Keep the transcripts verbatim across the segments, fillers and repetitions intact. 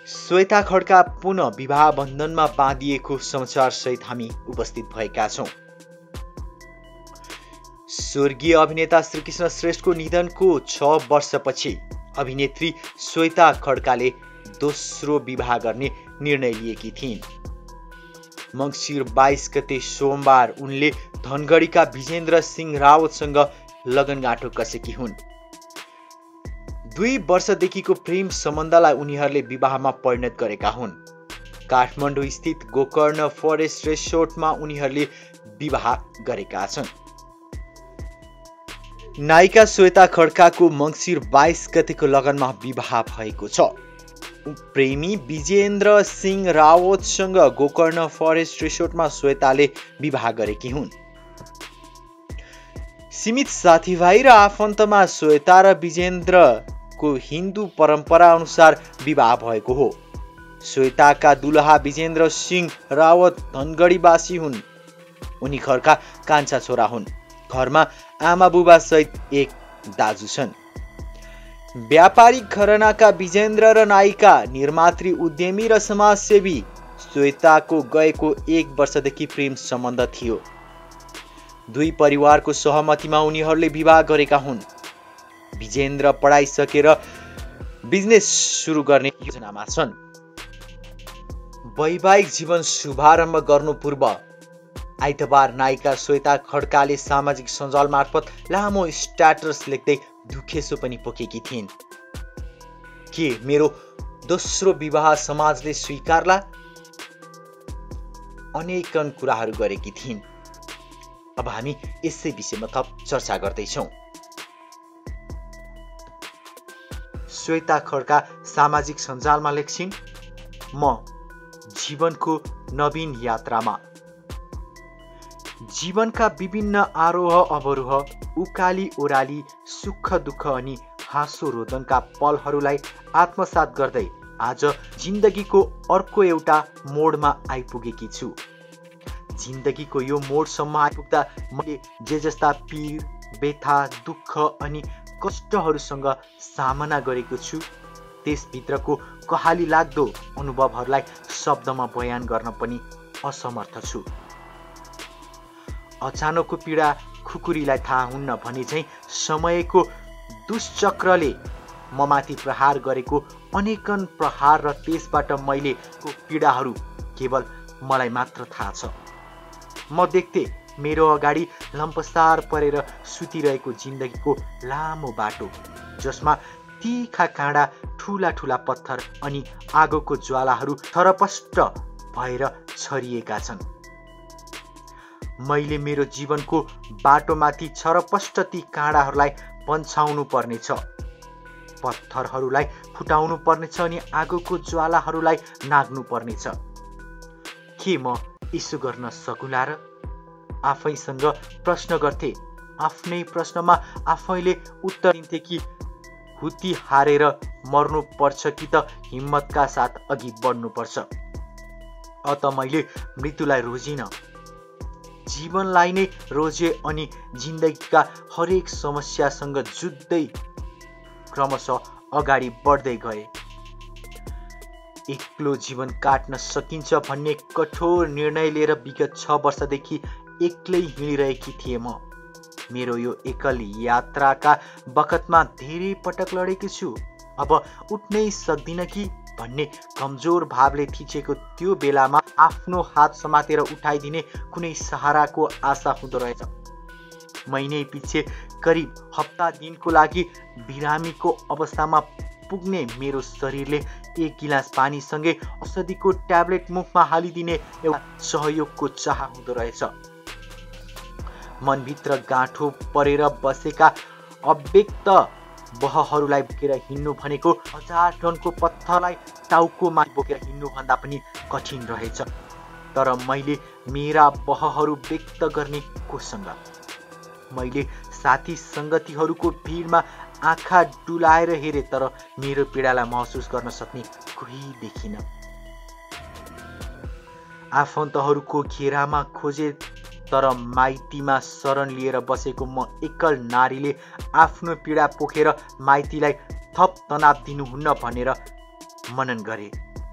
श्वेता खड्का पुनः विवाह बन्धनमा बाँधिएको समाचार सहित हामी उपस्थित भएका छौं। स्वर्गीय अभिनेता श्रीकृष्ण श्रेष्ठको निधनको छ वर्षपछि अभिनेत्री श्वेता खड्काले दोस्रो विवाह गर्ने निर्णय लिएकी थिइन्। मङ्सिर बाइस गते सोमबार उनले धनगढीका विजेन्द्र सिंह रावतसँग लगनगाँठो कसेकी हुन्। दुई वर्षदेखिको प्रेम सम्बन्धलाई उनीहरूले विवाहमा परिणत गरेका हुन्। काठमाडौँ स्थित गोकर्ण फरेस्ट रिसोर्टमा उनीहरूले विवाह गरेका छन्। नायिका श्वेता खड्काको मङ्सिर बाइस गतेको लगनमा विवाह भएको छ। प्रेमी विजेन्द्र सिंह रावतसँग गोकर्ण फरेस्ट रिसोर्टमा श्वेताले विवाह गरेकी हुन्। सीमित साथीभाइ र आफन्तमा श्वेता र विजेन्द्रको हिन्दू परम्परा अनुसार विवाह भएको हो। श्वेताका दुलहा विजेन्द्र सिंह रावत धनगढीवासी हुन्। उनी घरका कान्छा छोरा हुन्। घरमा आमा बुबा सहित एक दाजु छन्। व्यापारिक घरानाका विजेन्द्र र नायिका निर्मात्री उद्यमी र समाजसेवी श्वेताको गएको एक वर्षदेखि प्रेम सम्बन्ध थियो। दुई परिवारको सहमतिमा उनीहरूले विवाह गरेका हुन्। विजेन्द्र पढाइ सकेर बिजनेस सुरु गर्ने योजनामा छन्। वैवाहिक जीवन शुभारम्भ गर्नु पूर्व आइतबार नायिका श्वेता खड्काले सामाजिक सञ्जाल मार्फत लामो स्ट्याटस लेख्दै दुखेसो पनि पोखेकी थिइन्। के मेरो दोस्रो विवाह समाजले स्वीकारला? अनेकन कुराहरू गरेकी थिइन्। अब हामी यसै विषयमा थप चर्चा गर्दैछौँ। श्वेता खड्का सामाजिक सञ्जालमा लेख्छिन्, म जीवनको नवीन यात्रामा। जीवनका विभिन्न आरोह अवरोह, उकाली ओह्राली, सुख दुःख अनि हाँसो रोदनका पलहरूलाई आत्मसात गर्दै आज जिन्दगीको अर्को एउटा मोडमा आइपुगेकी छु। जिन्दगीको यो मोडसम्म आइपुग्दा मैले जे जस्ता पीर, व्यथा, दुःख अनि कष्टहरूसँग सामना गरेको छु, त्यसभित्रको कहाली लाग्दो अनुभवहरूलाई शब्दमा बयान गर्न पनि असमर्थ छु। अचानकको पीडा खुकुरीलाई थाहा हुन्न भने चाहिँ समयको दुष्चक्रले ममाथि प्रहार गरेको अनेकन प्रहार र त्यसबाट मैले को पीडाहरू केवल मलाई मात्र थाहा छ। म देख्थे मेरो अगाडि लम्पसार परेर सुतिरहेको जिन्दगीको लामो बाटो, जसमा तीखा काँडा, ठुला ठुला पत्थर अनि आगोको ज्वालाहरू थरपष्ट भएर छरिएका छन्। मैले मेरो जीवनको बाटोमाथि छरपष्ट ती काँडाहरूलाई पन्छाउनु पर्नेछ, पत्थरहरूलाई फुटाउनु पर्नेछ अनि आगोको ज्वालाहरूलाई नाग्नु पर्नेछ। के म यसो गर्न सकुला र? आफैसँग प्रश्न गर्थे। आफ्नै प्रश्नमा आफैले उत्तर दिन्थे कि हुती हारेर मर्नु पर्छ कि त हिम्मतका साथ अघि बढ्नु पर्छ। अत मैले मृत्युलाई रोजिन, जीवनलाई नै रोजे अनि जिन्दगीका हरेक समस्यासँग जुझ्दै क्रमशः अगाडि बढ्दै गए। एक्लो जीवन काट्न सकिन्छ भन्ने कठोर निर्णय लिएर विगत छ वर्षदेखि एक्लै हिँडिरहेकी थिएँ म। मेरो यो एकल यात्राका बखतमा धेरै पटक लडेकी छु। अब उठ्नै सक्दिन कि भन्ने कमजोर भावले थिचेको त्यो बेलामा आफ्नो हात समातेर उठाइदिने कुनै सहाराको आशा हुँदो रहेछ। महिनै पछि करिब हप्ता दिनको लागि बिरामीको अवस्थामा पुग्ने मेरो शरीरले एक गिलास पानीसँगै औषधिको ट्याब्लेट मुखमा हालिदिने एउटा सहयोगको चाह हुँदो रहेछ। मनभित्र गाँठो परेर बसेका अव्यक्त बहहरूलाई बोकेर हिँड्नु भनेको हजार टनको पत्थरलाई टाउकोमा बोकेर हिँड्नुभन्दा पनि कठिन रहेछ। तर मैले मेरा बहहरू व्यक्त गर्ने कोसँग? मैले साथी सङ्गतीहरूको भिडमा आँखा डुलाएर हेरे, तर मेरो पीडालाई महसुस गर्न सक्ने कोही देखिन। आफन्तहरूको घेरामा खोजे, तर माइतीमा शरण लिएर बसेको म एकल नारीले आफ्नो पीडा पोखेर माइतीलाई थप तनाव दिनुहुन्न भनेर मनन गरे।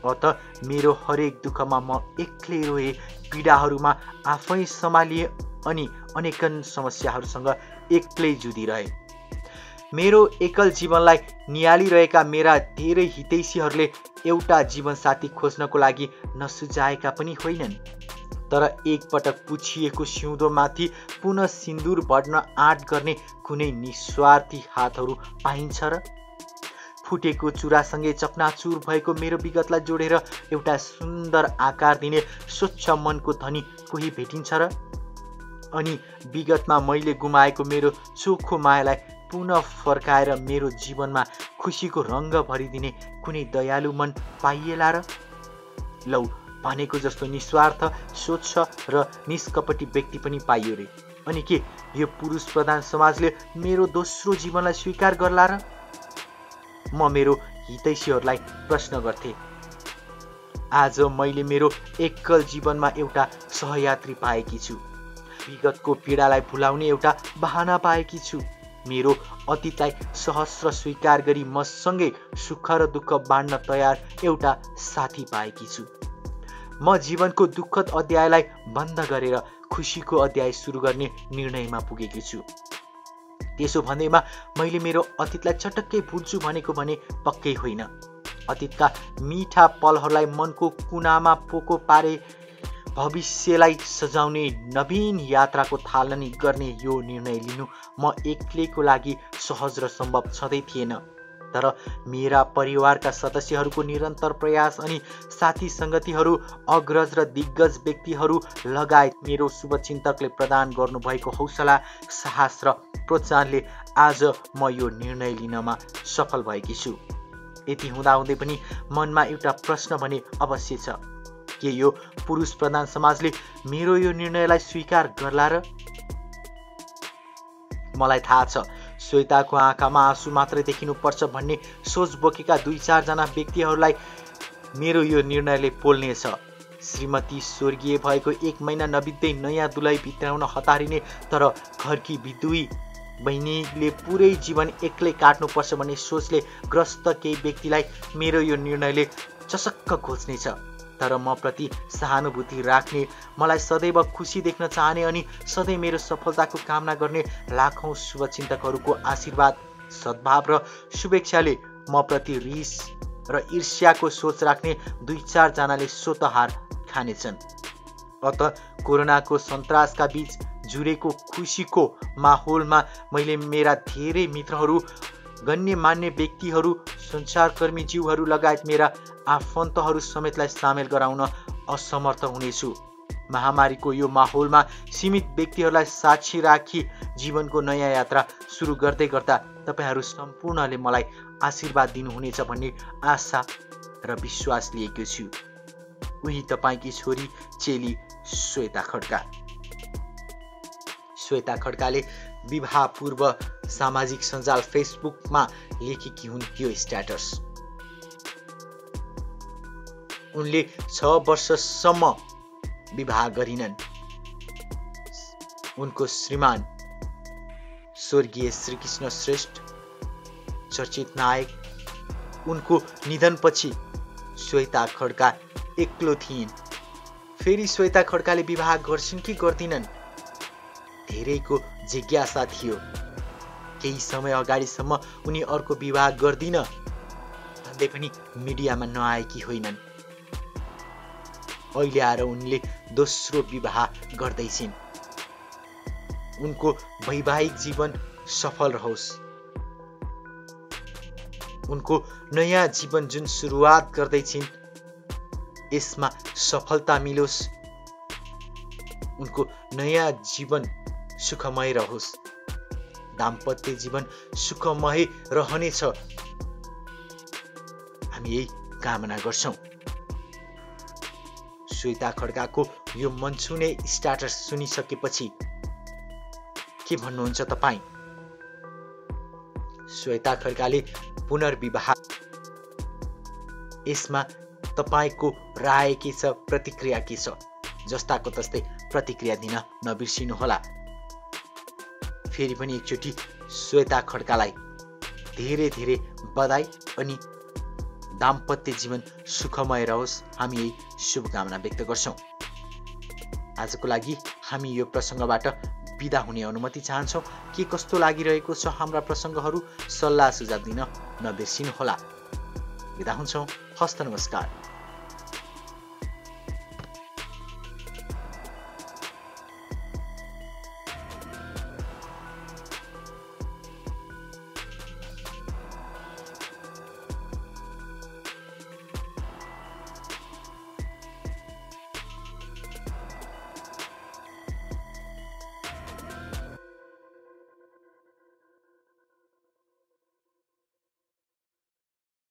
अत मेरो हरेक दुःखमा म एक्लै रोए, पीडाहरूमा आफै सम्हालिए अनि अनेकन समस्याहरूसँग एक्लै जुधिरहे। मेरो एकल जीवनलाई निहालिरहेका मेरा धेरै हितैषीहरूले एउटा जीवनसाथी खोज्नको लागि नसुझाएका पनि होइनन्। तर एकपटक पुछिएको सिउँदोमाथि पुनः सिन्दुर भर्न आँट गर्ने कुनै निस्वार्थी हातहरू पाइन्छ र? फुटेको चुरासँगै चकनाचुर भएको मेरो विगतलाई जोडेर एउटा सुन्दर आकार दिने स्वच्छ मनको धनी कोही भेटिन्छ र? अनि विगतमा मैले गुमाएको मेरो चोखो मायालाई पुनः फर्काएर मेरो जीवनमा खुसीको रङ्ग भरिदिने कुनै दयालु मन पाइएला र? लौ, भनेको जस्तो निस्वार्थ, स्वच्छ र निष्कपटी व्यक्ति पनि पाइयो रे। अनि के यो पुरुष प्रधान समाजले मेरो दोस्रो जीवनलाई स्वीकार गर्ला र? म मेरो हितैषीहरूलाई प्रश्न गर्थे। आज मैले मेरो एकल जीवनमा एउटा सहयात्री पाएकी छु। विगतको पीडालाई भुलाउने एउटा बहाना पाएकी छु। मेरो अतीतलाई सहस्र स्वीकार गरी मसँगै सुख र दुःख बाँड्न तयार एउटा साथी पाएकी छु। म जीवनको दुःखद अध्यायलाई बन्द गरेर खुसीको अध्याय सुरु गर्ने निर्णयमा पुगेकी छु। त्यसो भन्दैमा मैले मेरो अतीतलाई चटक्कै भुल्छु भनेको भने पक्कै होइन। अतीतका मिठा पलहरूलाई मनको कुनामा पोको पारे भविष्यलाई सजाउने नवीन यात्राको थालनी गर्ने यो निर्णय लिनु म एक्लैको लागि सहज र सम्भव छँदै थिएन। तर मेरा परिवारका सदस्यहरूको निरन्तर प्रयास अनि साथी सङ्गतिहरू, अग्रज र दिग्गज व्यक्तिहरू लगायत मेरो शुभचिन्तकले प्रदान गर्नुभएको हौसला, साहस र प्रोत्साहनले आज म यो निर्णय लिनमा सफल भएकी छु। यति हुँदाहुँदै पनि मनमा एउटा प्रश्न भने अवश्य छ। के यो पुरुष प्रधान समाजले मेरो यो निर्णयलाई स्वीकार गर्ला र? मलाई थाहा छ, श्वेताको आँखामा आँसु मात्रै देखिनुपर्छ भन्ने सोच बोकेका दुई चारजना व्यक्तिहरूलाई मेरो यो निर्णयले पोल्नेछ। श्रीमती स्वर्गीय भएको एक महिना नबित्दै नयाँ दुलै भित्राउन हतारिने तर घरकी विधुवी बहिनीले पुरै जीवन एक्लै काट्नुपर्छ भन्ने सोचले ग्रस्त केही व्यक्तिलाई मेरो यो निर्णयले चसक्क घोच्नेछ। तर म प्रति सहानुभूति राख्ने, मलाई सदैव खुसी देख्न चाहने अनि सधैँ मेरो सफलताको कामना गर्ने लाखौँ शुभचिन्तकहरूको आशीर्वाद, सद्भाव र शुभेच्छाले म प्रति रिस र ईर्ष्याको सोच राख्ने दुई चारजनाले स्वतः हार खानेछन्। अत कोरोनाको सन्तासका बीच जुरेको खुसीको माहौलमा मैले मेरा धेरै मित्रहरू, गण्यमान्य व्यक्तिहरू, सञ्चारकर्मी जीवहरू लगायत मेरा आफन्तहरू समेतलाई सामेल गराउन असमर्थ हुनेछु। महामारीको यो माहौलमा सीमित व्यक्तिहरूलाई साक्षी राखी जीवनको नयाँ यात्रा सुरु गर्दै गर्दा तपाईँहरू सम्पूर्णले मलाई आशीर्वाद दिनुहुनेछ भन्ने आशा र विश्वास लिएको छु। उही तपाईँकी छोरी चेली श्वेता खड्का। श्वेता खड्काले विवाह पूर्व सामाजिक सञ्जाल फेसबुकमा लेखेकी हुन् यो स्ट्याटस। उनले छ वर्षसम्म विवाह गरिनन्। उनको श्रीमान स्वर्गीय श्रीकृष्ण श्रेष्ठ चर्चित नायक, उनको निधनपछि श्वेता खड्का एक्लो थिइन्। फेरि श्वेता खड्काले विवाह गर्छिन् कि गर्दिनन् धेरैको जिज्ञासा थियो। केही समय अगाडिसम्म उनी अर्को विवाह गर्दिन भन्दै पनि मिडियामा नआएकी होइनन्। अहिले आएर उनले दोस्रो विवाह गर्दैछिन्। उनको वैवाहिक जीवन सफल रहोस्। उनको नयाँ जीवन जुन सुरुवात गर्दैछिन् यसमा सफलता मिलोस्। उनको नयाँ जीवन सुखमय रहोस्। दाम्पत्य जीवन सुखमय रहनेछ, हामी यही कामना गर्छौं। श्वेता खड्काको यो मनछुने स्ट्याटस सुनिसकेपछि के भन्नुहुन्छ तपाईँ? श्वेता खड्काले पुनर्विवाह, यसमा तपाईको राय के छ, प्रतिक्रिया के छ? जस्ताको तस्तै प्रतिक्रिया दिन नबिर्सिनुहोला। फेरि पनि एकचोटि श्वेता खड्कालाई धेरै धेरै बधाई अनि दाम्पत्य जीवन सुखमय रहोस्, हामी यही शुभकामना व्यक्त गर्छौँ। आजको लागि हामी यो प्रसङ्गबाट बिदा हुने अनुमति चाहन्छौँ। के कस्तो लागिरहेको छ हाम्रा प्रसङ्गहरू, सल्लाह सुझाव दिन नबिर्सिनुहोला। बिदा हुन्छौँ। हस्त नमस्कार।